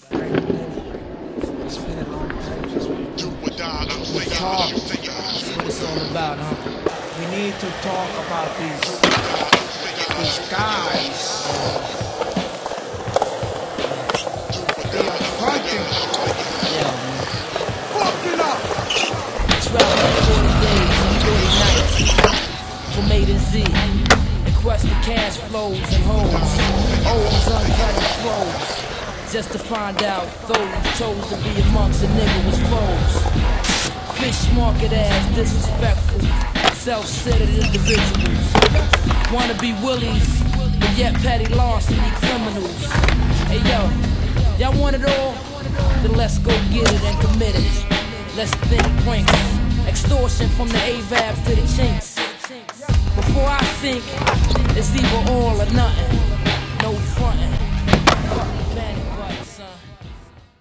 It's been a long time since we talk. That's what it's all about, huh? We need to talk about these guys. They are fronting. Yeah, man. Fucking up! 1240 days and 40 nights from A to Z. In quest of cash flows and holes. O's uncut flows. Just to find out those chose to be amongst the nigga was foes. Fish market ass disrespectful, self-centered individuals. Wanna be willies, but yet petty larceny criminals. Hey yo, y'all want it all? Then let's go get it and commit it. Let's think pranks, extortion from the AVABs to the chinks. Before I think, it's either all or nothing, no frontin'.